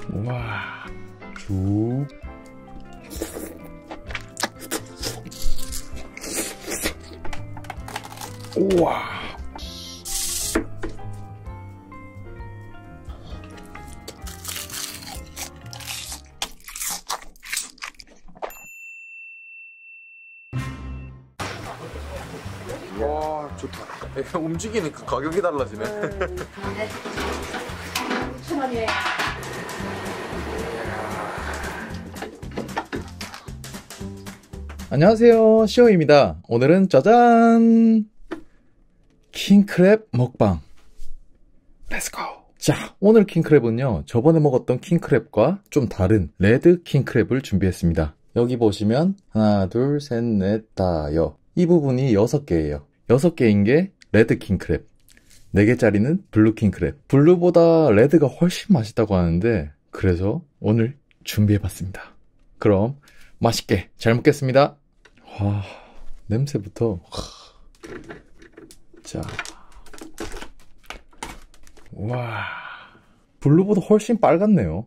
우와. 쭉. 우와. 와, 좋다. 움직이니까 가격이 달라지네. 6,000원이에요. 안녕하세요, 시오입니다. 오늘은 짜잔! 킹크랩 먹방. 렛츠고! 자, 오늘 킹크랩은요, 저번에 먹었던 킹크랩과 좀 다른 레드 킹크랩을 준비했습니다. 여기 보시면 하나, 둘, 셋, 넷, 다, 여. 이 부분이 6개예요. 6개인 게 레드 킹크랩. 4개짜리는 블루 킹크랩. 블루보다 레드가 훨씬 맛있다고 하는데, 그래서 오늘 준비해봤습니다. 그럼 맛있게 잘 먹겠습니다. 와, 냄새부터. 자, 와, 블루보다 훨씬 빨갛네요.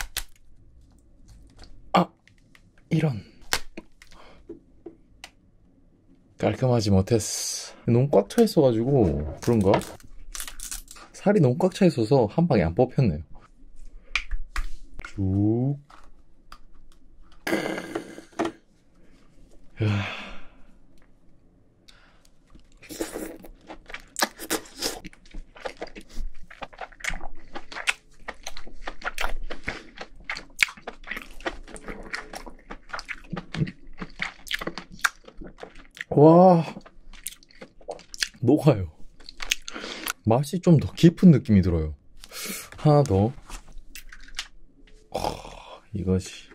아, 이런. 깔끔하지 못했어. 너무 꽉 차 있어가지고 그런가? 살이 너무 꽉 차 있어서 한 방에 안 뽑혔네요. 쭉. 와, 녹아요. 맛이 좀 더 깊은 느낌이 들어요. 하나 더. 이것이.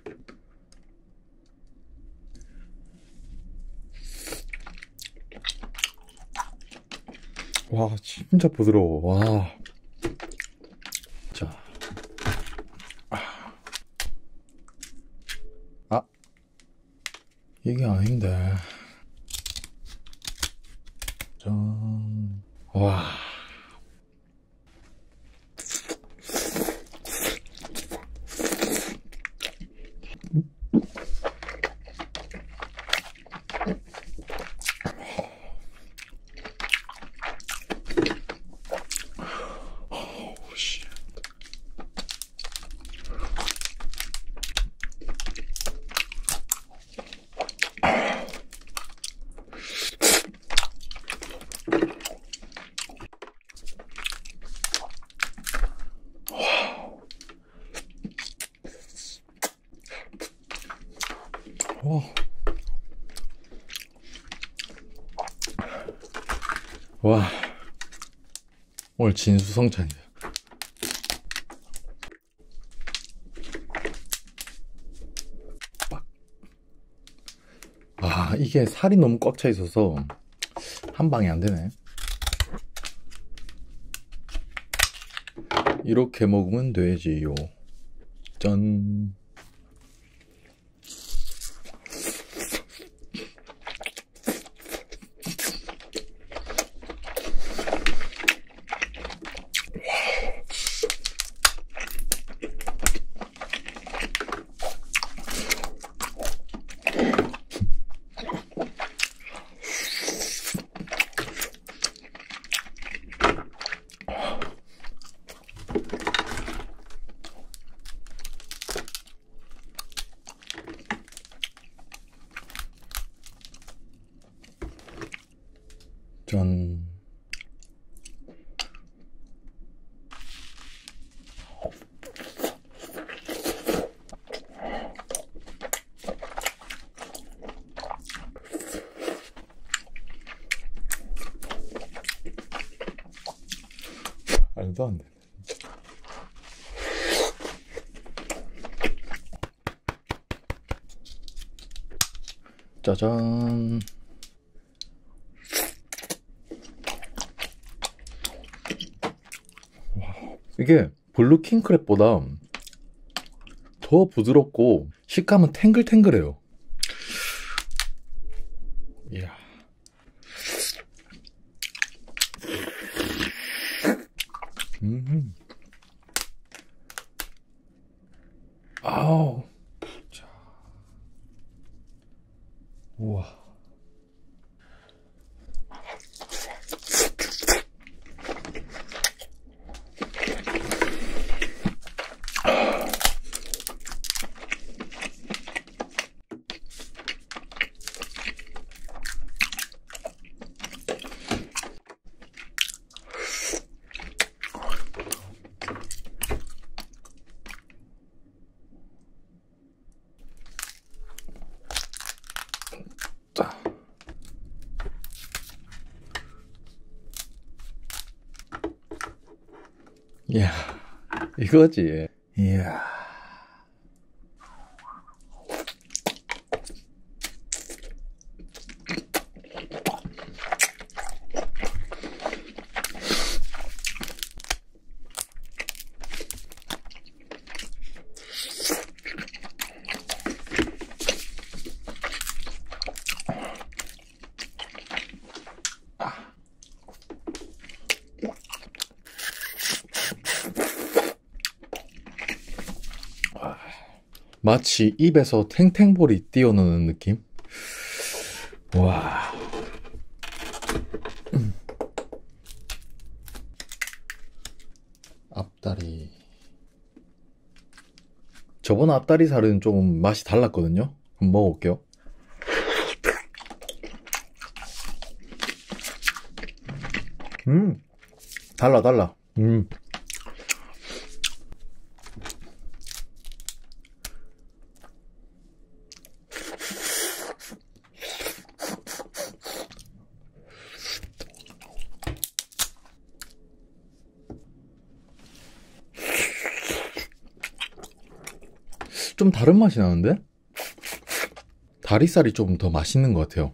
와, 진짜 부드러워. 와. 자. 아. 이게 아닌데. 짠. 와. 와, 오늘 진수성찬이야. 아, 이게 살이 너무 꽉 차 있어서 한 방에 안 되네. 이렇게 먹으면 되지요. 짠. 짠. 말도 안 돼. 짜잔. 이게 블루 킹크랩보다 더 부드럽고 식감은 탱글탱글해요. 이야. 아우. 자. 우와. 이야, 이거지. 이야. 마치 입에서 탱탱볼이 뛰어노는 느낌? 와. 앞다리. 저번 앞다리 살은 좀 맛이 달랐거든요? 한번 먹어볼게요. 달라. 좀 다른 맛이 나는데? 다리살이 좀 더 맛있는 것 같아요.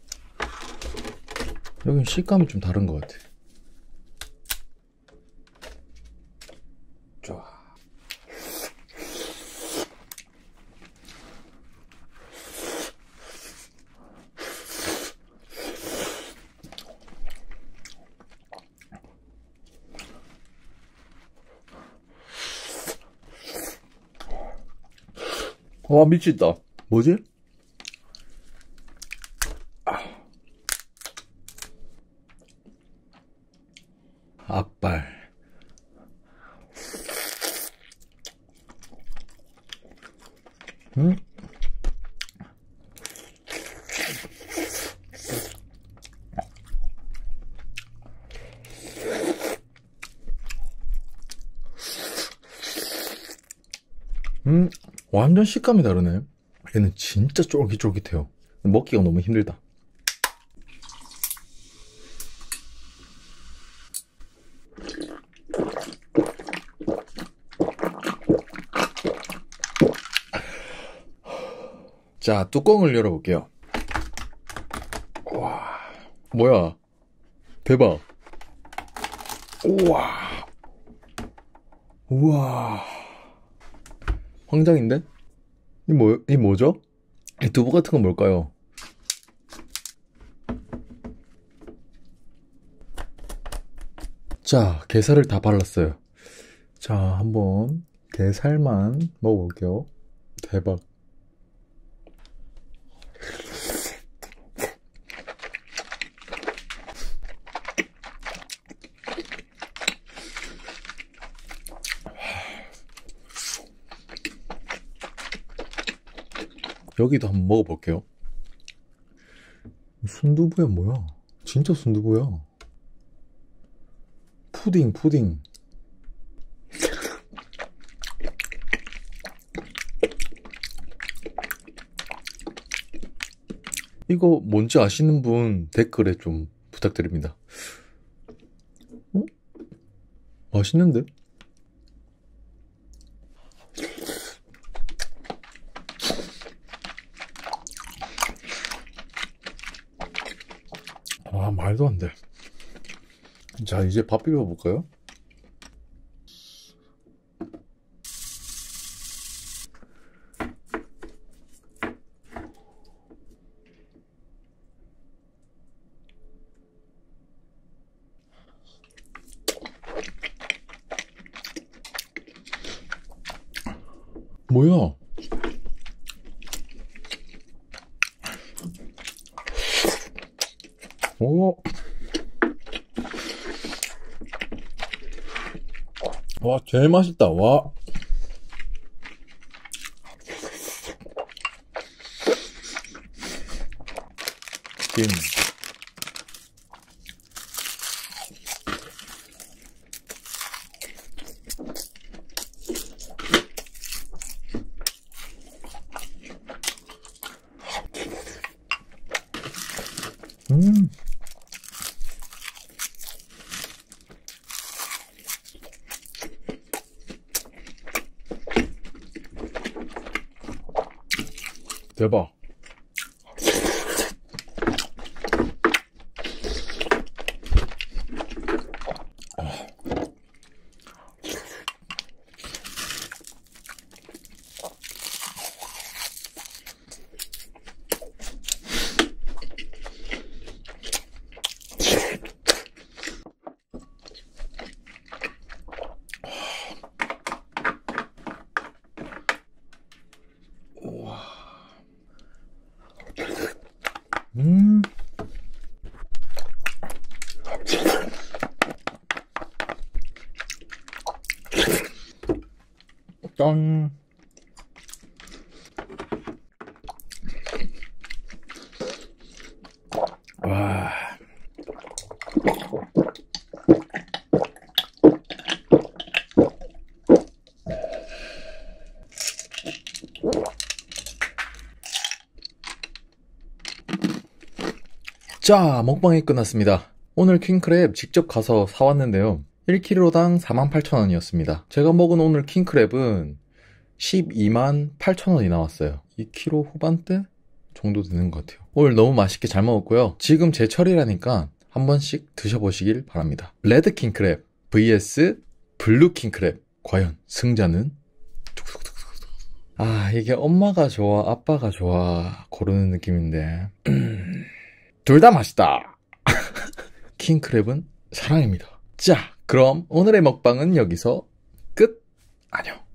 여긴 식감이 좀 다른 것 같아. 좋아. 와, 미치겠다. 뭐지? 앞발. 완전 식감이 다르네. 얘는 진짜 쫄깃쫄깃해요. 먹기가 너무 힘들다. 자, 뚜껑을 열어볼게요. 와, 뭐야? 대박. 우와. 우와. 황장인데? 이 뭐죠? 이 두부 같은 건 뭘까요? 자, 게살을 다 발랐어요. 자, 한번 게살만 먹어볼게요. 대박. 여기도 한번 먹어볼게요. 순두부야 뭐야? 진짜 순두부야. 푸딩. 이거 뭔지 아시는 분 댓글에 좀 부탁드립니다. 어? 맛있는데? 아, 말도 안 돼. 자, 이제 밥 비벼볼까요? 뭐야? 오. 와, 제일 맛있다. 와. 김. 음. 대박. 음. 짠. 와. 자, 먹방이 끝났습니다. 오늘 킹크랩 직접 가서 사왔는데요. 1kg당 48,000원이었습니다. 제가 먹은 오늘 킹크랩은 128,000원이 나왔어요. 2kg 후반대 정도 되는 것 같아요. 오늘 너무 맛있게 잘 먹었고요. 지금 제철이라니까 한 번씩 드셔보시길 바랍니다. 레드 킹크랩 vs 블루 킹크랩. 과연 승자는? 아, 이게 엄마가 좋아 아빠가 좋아 고르는 느낌인데 둘 다 맛있다. 킹크랩은 사랑입니다. 자, 그럼 오늘의 먹방은 여기서 끝. 안녕.